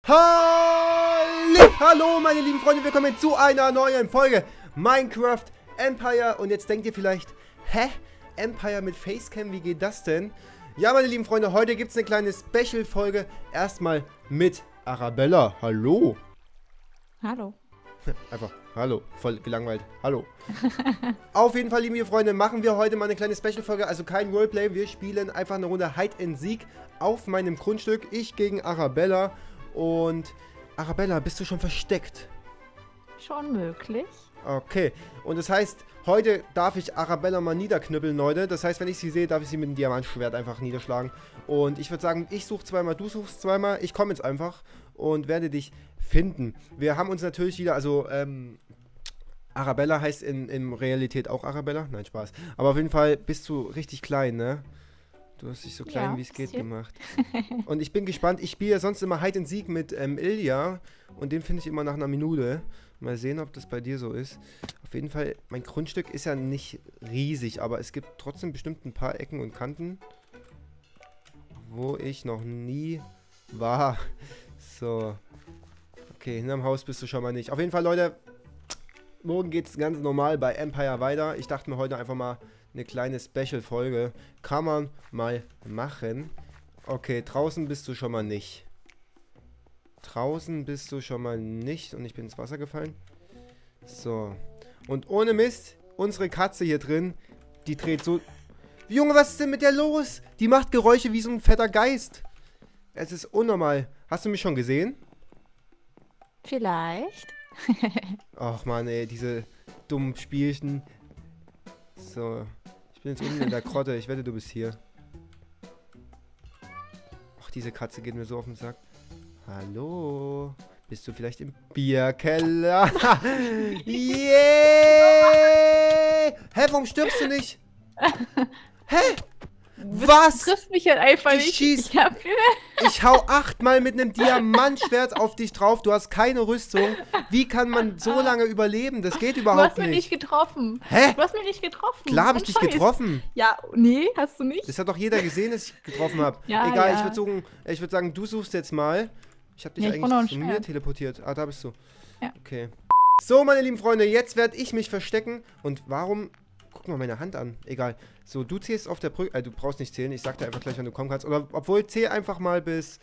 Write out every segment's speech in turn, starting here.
Hallo meine lieben Freunde, willkommen zu einer neuen Folge Minecraft Empire. Und jetzt denkt ihr vielleicht, hä? Empire mit Facecam, wie geht das denn? Ja meine lieben Freunde, heute gibt es eine kleine Special-Folge. Erstmal mit Arabella. Hallo. Hallo. Einfach, hallo, voll gelangweilt, hallo. Auf jeden Fall, liebe Freunde, machen wir heute mal eine kleine Special-Folge, also kein Roleplay. Wir spielen einfach eine Runde Hide and Seek auf meinem Grundstück. Ich gegen Arabella. Und Arabella, bist du schon versteckt? Schon möglich. Okay, und das heißt, heute darf ich Arabella mal niederknüppeln, Leute. Das heißt, wenn ich sie sehe, darf ich sie mit dem Diamantschwert einfach niederschlagen. Und ich würde sagen, ich suche zweimal, du suchst zweimal. Ich komme jetzt einfach und werde dich finden. Wir haben uns natürlich wieder, also, Arabella heißt in Realität auch Arabella. Nein, Spaß. Aber auf jeden Fall bist du richtig klein, ne? Du hast dich so klein, wie es geht, gemacht. Und ich bin gespannt. Ich spiele ja sonst immer Hide and Seek mit Ilja. Und den finde ich immer nach einer Minute. Mal sehen, ob das bei dir so ist. Auf jeden Fall, mein Grundstück ist ja nicht riesig. Aber es gibt trotzdem bestimmt ein paar Ecken und Kanten, wo ich noch nie war. So. Okay, hinterm Haus bist du schon mal nicht. Auf jeden Fall, Leute, morgen geht es ganz normal bei Empire weiter. Ich dachte mir heute einfach mal, eine kleine Special-Folge kann man mal machen. Okay, draußen bist du schon mal nicht. Draußen bist du schon mal nicht. Und ich bin ins Wasser gefallen. So. Und ohne Mist, unsere Katze hier drin, die dreht so... Junge, was ist denn mit der los? Die macht Geräusche wie so ein fetter Geist. Es ist unnormal. Hast du mich schon gesehen? Vielleicht. Ach man, ey, diese dummen Spielchen. So. Ich bin jetzt unten in der Grotte. Ich wette, du bist hier. Ach, diese Katze geht mir so auf den Sack. Hallo? Bist du vielleicht im Bierkeller? Yeah! Hä, warum stirbst du nicht? Hä? Was? Du triffst mich halt einfach nicht. Ich hau 8-mal mit einem Diamantschwert auf dich drauf. Du hast keine Rüstung. Wie kann man so lange überleben? Das geht überhaupt nicht. Du hast mich nicht getroffen. Hä? Du hast mich nicht getroffen. Klar habe ich dich getroffen. Ja, nee, hast du nicht. Das hat doch jeder gesehen, dass ich getroffen habe. Ja, egal, ja. ich würde sagen, du suchst jetzt mal. Ich habe dich eigentlich zu mir teleportiert. Ah, da bist du. Ja. Okay. So, meine lieben Freunde, jetzt werde ich mich verstecken. Und warum... Guck mal meine Hand an. Egal. So, du zählst auf der Brücke. Du brauchst nicht zählen. Ich sag dir einfach gleich, wenn du kommen kannst. Oder, obwohl, zähl einfach mal bis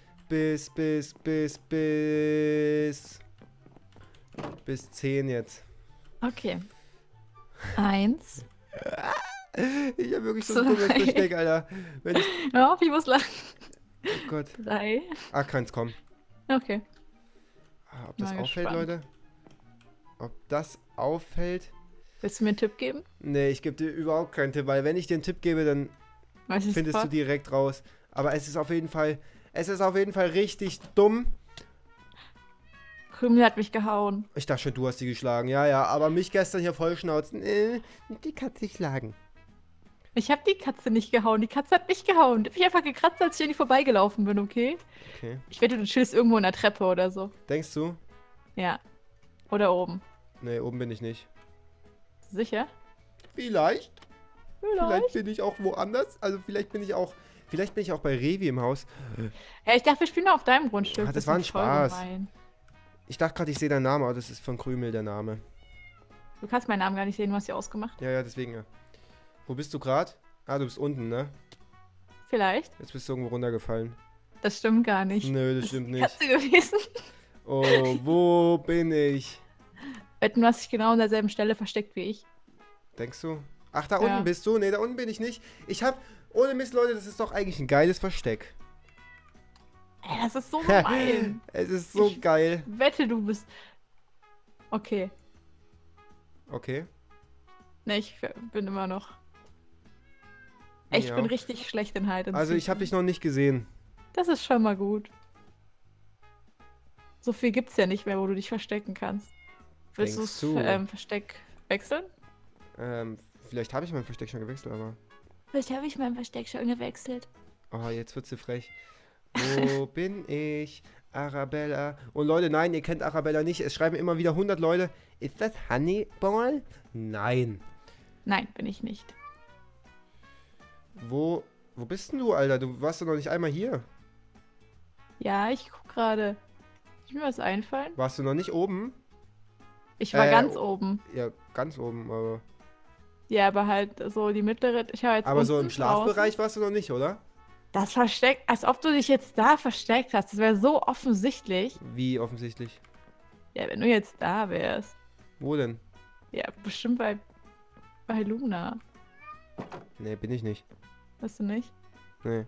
10 jetzt. Okay. 1. Ich habe wirklich so ein dummes Versteck, Alter. Wenn ich... Hör auf, ich muss lachen. Oh Gott. 3. Ah, kann's kommen. Okay. Ob das auffällt, Leute? Ob das auffällt? Willst du mir einen Tipp geben? Nee, ich gebe dir überhaupt keinen Tipp, weil wenn ich dir einen Tipp gebe, dann findest du direkt raus. Aber es ist auf jeden Fall richtig dumm. Krümel hat mich gehauen. Ich dachte schon, du hast die geschlagen. Ja, ja, aber mich gestern hier vollschnauzen. Die Katze schlagen. Ich habe die Katze nicht gehauen. Die Katze hat mich gehauen. Die hat mich einfach gekratzt, als ich an die vorbeigelaufen bin, okay? Okay. Ich wette, du chillst irgendwo in der Treppe oder so. Denkst du? Ja. Oder oben. Nee, oben bin ich nicht. Sicher? Vielleicht bin ich auch woanders. Also vielleicht bin ich auch bei Revi im Haus. Ja, ich dachte, wir spielen nur auf deinem Grundstück. Ah, das war ein Spaß. Ich dachte gerade, ich sehe deinen Namen, aber das ist von Krümel der Name. Du kannst meinen Namen gar nicht sehen, du hast sie ausgemacht. Ja, deswegen ja. Wo bist du gerade? Ah, du bist unten, ne? Vielleicht. Jetzt bist du irgendwo runtergefallen. Das stimmt gar nicht. Nö, das stimmt nicht. Katze gewesen. Oh, wo bin ich? Wetten, du hast dich genau an derselben Stelle versteckt wie ich. Denkst du? Ach, da unten bist du? Nee, da unten bin ich nicht. Ohne Mist, Leute, das ist doch eigentlich ein geiles Versteck. Ey, das ist so gemein. Es ist so geil. Wette, du bist... Okay. Okay. Ne, ich bin immer noch... Ich bin richtig schlecht in Hide and Seek. Also, ich habe dich noch nicht gesehen. Das ist schon mal gut. So viel gibt's ja nicht mehr, wo du dich verstecken kannst. Willst du das Versteck wechseln? Vielleicht habe ich mein Versteck schon gewechselt, aber... Vielleicht habe ich mein Versteck schon gewechselt. Oh, jetzt wird sie frech. Wo bin ich? Arabella. Und Leute, nein, ihr kennt Arabella nicht. Es schreiben immer wieder 100 Leute. Ist das Honeyball? Nein. Nein, bin ich nicht. Wo bist denn du, Alter? Du warst doch noch nicht einmal hier. Ja, ich guck gerade. Ist mir was einfallen? Warst du noch nicht oben? Ich war ganz oben. Ja, ganz oben, aber... Ja, aber halt so die mittlere. Ich habe jetzt Aber so im unten Schlafbereich draußen. warst du noch nicht, oder? Das versteckt, als ob du dich jetzt da versteckt hast. Das wäre so offensichtlich. Wie offensichtlich? Ja, wenn du jetzt da wärst. Wo denn? Ja, bestimmt bei Luna. Nee, bin ich nicht. Weißt du nicht? Nee.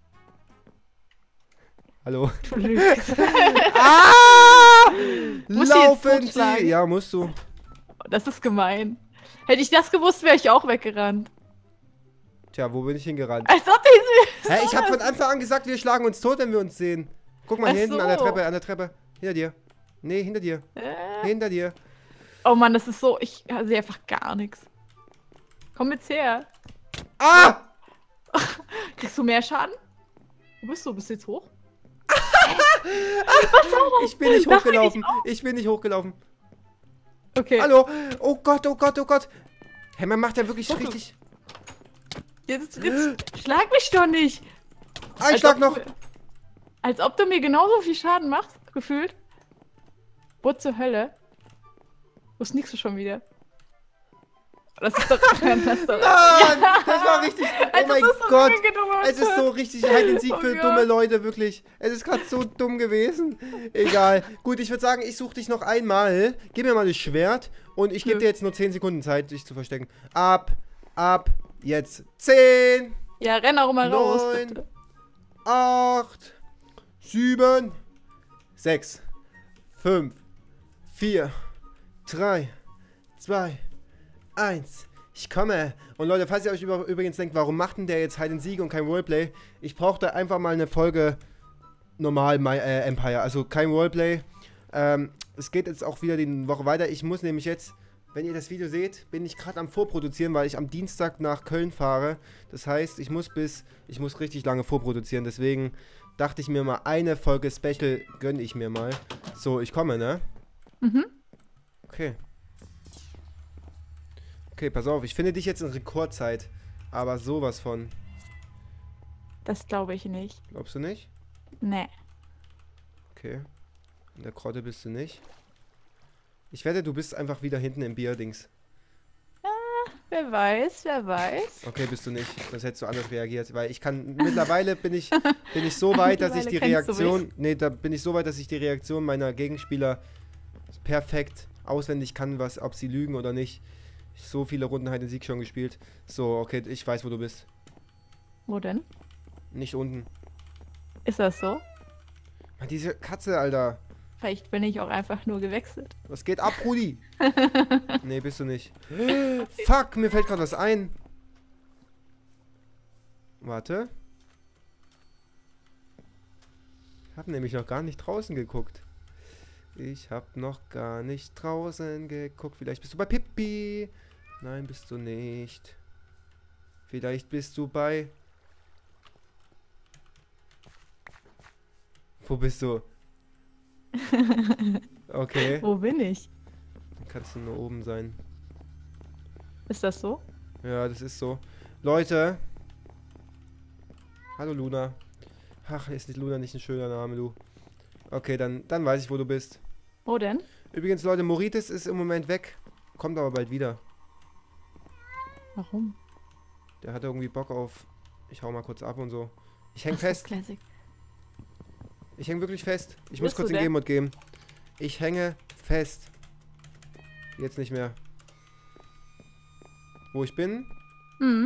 Hallo? Du lügst. Ah! Muss ich jetzt Laufen totschlagen? Sie! Ja, musst du. Das ist gemein. Hätte ich das gewusst, wäre ich auch weggerannt. Tja, wo bin ich hingerannt? Als ob die Hä, ich habe von Anfang an gesagt, wir schlagen uns tot, wenn wir uns sehen. Guck mal, Ach hier hinten so. an der Treppe. Hinter dir. Nee, hinter dir. Hinter dir. Oh Mann, das ist so. Ich sehe einfach gar nichts. Komm jetzt her. Ah! Kriegst du mehr Schaden? Wo bist du? Bist du jetzt hoch? Ich bin nicht Mach mich hochgelaufen. Ich bin nicht hochgelaufen. Okay. Hallo? Oh Gott, oh Gott, oh Gott. Hä, man macht ja wirklich Guck. richtig... Jetzt schlag mich doch nicht. Ein Schlag ob noch. du- Als ob du mir genauso viel Schaden machst, gefühlt. Wo zur Hölle? Wo sneakst du schon wieder? Das ist doch... Das ist doch Mann, das war richtig... Oh Also mein das ist so Gott. unangenehm. Es ist so richtig Hide and Seek Oh für Gott. dumme Leute, wirklich. Es ist gerade so dumm gewesen. Egal. Gut, ich würde sagen, ich suche dich noch einmal. Gib mir mal das Schwert und ich gebe dir jetzt nur 10 Sekunden Zeit, dich zu verstecken. Ab, jetzt. 10, Ja, renn auch mal raus, 9, bitte. 8, 7, 6, 5, 4, 3, 2, 1. Ich komme. Und Leute, falls ihr euch übrigens denkt, warum macht denn der jetzt Hide and Seek und kein Roleplay? Ich brauchte einfach mal eine Folge normal Empire, also kein Roleplay. Es geht jetzt auch wieder die Woche weiter. Ich muss nämlich jetzt, wenn ihr das Video seht, bin ich gerade am Vorproduzieren, weil ich am Dienstag nach Köln fahre. Das heißt, ich muss richtig lange vorproduzieren. Deswegen dachte ich mir mal, eine Folge Special gönne ich mir mal. So, ich komme, ne? Mhm. Okay. Okay, pass auf, ich finde dich jetzt in Rekordzeit. Aber sowas von. Das glaube ich nicht. Glaubst du nicht? Nee. Okay. In der Grotte bist du nicht. Ich wette, du bist einfach wieder hinten im Bierdings. Wer weiß, wer weiß. Okay, bist du nicht. Sonst hättest du anders reagiert. Weil ich kann, mittlerweile bin ich so weit, dass ich die Mittlerweile kennst du Reaktion, nee, da bin ich so weit, dass ich die Reaktion meiner Gegenspieler perfekt auswendig kann, ob sie lügen oder nicht. So viele Runden Hide and Seek schon gespielt. So, okay, ich weiß, wo du bist. Wo denn? Nicht unten. Ist das so? Mann, diese Katze, Alter. Vielleicht bin ich auch einfach nur gewechselt. Was geht ab, Rudi? Nee, bist du nicht. Fuck, mir fällt gerade was ein. Warte. Ich habe nämlich noch gar nicht draußen geguckt. Ich habe noch gar nicht draußen geguckt. Vielleicht bist du bei Pippi. Nein, bist du nicht. Vielleicht bist du bei... Wo bist du? Okay. Wo bin ich? Dann kannst du nur oben sein. Ist das so? Ja, das ist so. Leute. Hallo Luna. Ach, ist nicht Luna nicht ein schöner Name, du. Okay, dann weiß ich, wo du bist. Wo denn? Übrigens, Leute, Moritis ist im Moment weg. Kommt aber bald wieder. Warum? Der hat irgendwie Bock auf... Ich hau mal kurz ab und so. Ich häng Ach so, fest. Classic. Ich häng wirklich fest. Ich Wo muss bist kurz du in denn? Game Mode gehen. Ich hänge fest. Jetzt nicht mehr. Wo ich bin? Mhm.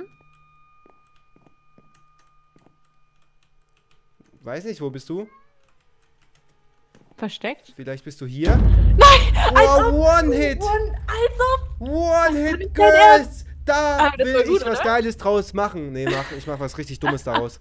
Weiß nicht, wo bist du? Versteckt? Vielleicht bist du hier? Nein! Oh, One-Hit! Als ob! One-Hit, nicht dein Girls! Da Aber das will war ich gut, was oder? Geiles draus machen. Nee, ich mach was richtig Dummes daraus.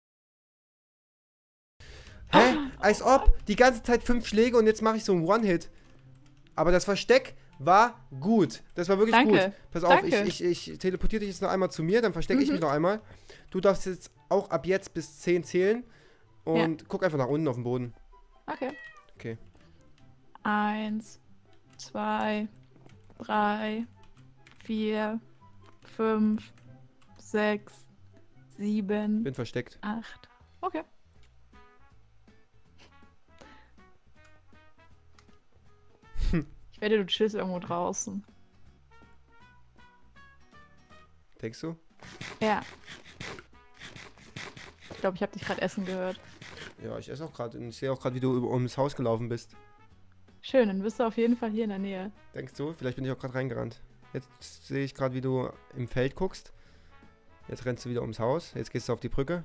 Hä? Als ob die ganze Zeit 5 Schläge und jetzt mache ich so einen One-Hit. Aber das Versteck war gut. Das war wirklich Danke. gut. Pass auf, Danke. ich teleportiere dich jetzt noch einmal zu mir, dann verstecke ich mich noch einmal. Du darfst jetzt auch ab jetzt bis 10 zählen. Und guck einfach nach unten auf den Boden. Okay. Okay. 1, 2, 3, 4, 5, 6, 7, Bin versteckt. 8. Okay. Ich wette, du chillst irgendwo draußen. Denkst du? Ja. Ich glaube, ich habe dich gerade essen gehört. Ja, ich esse auch gerade. Und ich sehe auch gerade, wie du ums Haus gelaufen bist. Schön, dann bist du auf jeden Fall hier in der Nähe. Denkst du? Vielleicht bin ich auch gerade reingerannt. Jetzt sehe ich gerade, wie du im Feld guckst. Jetzt rennst du wieder ums Haus. Jetzt gehst du auf die Brücke.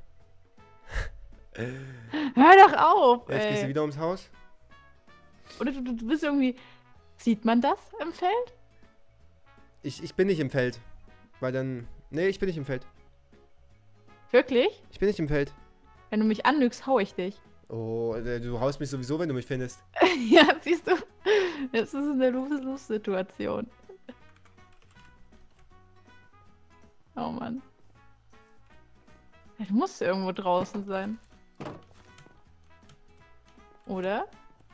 Hör doch auf, Jetzt gehst du ey. wieder ums Haus. Oder du bist irgendwie... Sieht man das im Feld? Ich bin nicht im Feld. Weil dann... Nee, ich bin nicht im Feld. Wirklich? Ich bin nicht im Feld. Wenn du mich anlügst, hau ich dich. Oh, du haust mich sowieso, wenn du mich findest. Ja, siehst du? Das ist eine Lose-Lose-Situation. Oh Mann. Ja, du musst irgendwo draußen sein. Oder?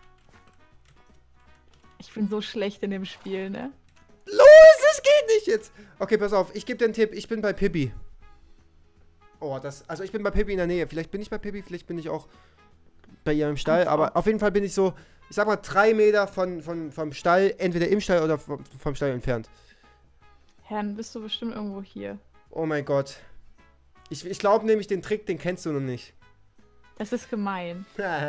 Ich bin so schlecht in dem Spiel, ne? Los, es geht nicht jetzt. Okay, pass auf, ich gebe dir einen Tipp. Ich bin bei Pippi. Oh, also ich bin bei Pippi in der Nähe. Vielleicht bin ich bei Pippi, vielleicht bin ich auch bei ihr im Stall. Aber auf jeden Fall bin ich so, ich sag mal, 3 Meter vom Stall, entweder im Stall oder vom Stall entfernt. Herrn, bist du bestimmt irgendwo hier. Oh mein Gott. Ich glaube nämlich, den Trick, den kennst du noch nicht. Das ist gemein.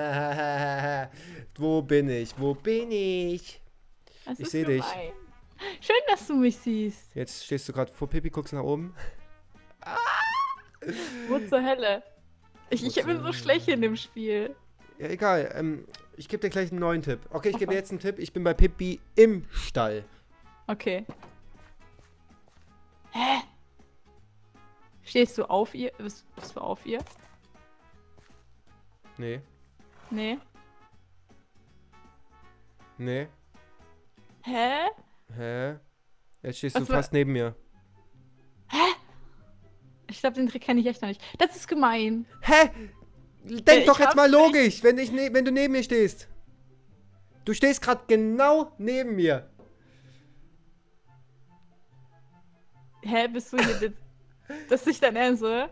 Wo bin ich? Wo bin ich? Das Ich ist seh dich. gemein. Schön, dass du mich siehst. Jetzt stehst du gerade vor Pippi, guckst nach oben. Wo zur Hölle? Ich Wo bin zur so schlecht in dem Spiel. Ja, egal. Ich gebe dir gleich einen neuen Tipp. Okay, ich gebe dir Okay. jetzt einen Tipp. Ich bin bei Pippi im Stall. Okay. Hä? Stehst du auf ihr? Bist du auf ihr? Nee. Nee. Nee. Hä? Hä? Jetzt stehst Was du war- fast neben mir. Ich glaube, den Trick kenne ich echt noch nicht. Das ist gemein. Hä? Denk Ich doch jetzt hab's mal nicht. logisch, wenn du neben mir stehst. Du stehst gerade genau neben mir. Hä, bist du hier? Das ist nicht dein Ernst, oder?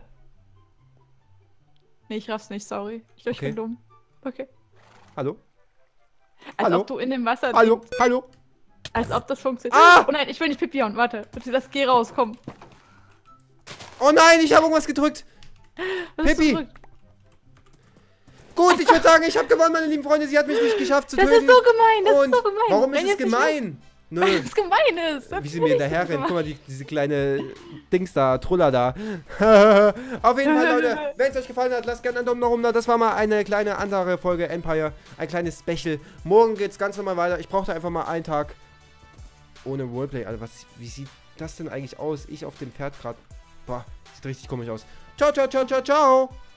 Nee, ich raff's nicht, sorry. Ich Okay. bin dumm. Okay. Hallo? Als Hallo? ob du in dem Wasser Hallo? Hallo? Als ob das funktioniert. Ah! Oh nein, ich will nicht Pipi hauen. Warte. Bitte, das geh raus, komm. Oh nein, ich habe irgendwas gedrückt. Was ist Pippi! zurück? Gut, ich würde sagen, ich habe gewonnen, meine lieben Freunde. Sie hat mich nicht geschafft zu Das töten. ist so gemein, das Und ist so gemein. warum ist Wenn es jetzt nicht gemein? Nö. Weil es gemein ist. Wie sie mir hinterher rennt. Guck mal, diese kleine Dings da, Truller da. Auf jeden Fall, Leute, wenn es euch gefallen hat, lasst gerne einen Daumen nach oben da. Das war mal eine kleine andere Folge Empire. Ein kleines Special. Morgen geht's ganz normal weiter. Ich brauchte einfach mal einen Tag ohne Roleplay. Also wie sieht das denn eigentlich aus? Ich auf dem Pferd gerade. Boah, sieht richtig komisch aus. Ciao, ciao, ciao, ciao, ciao.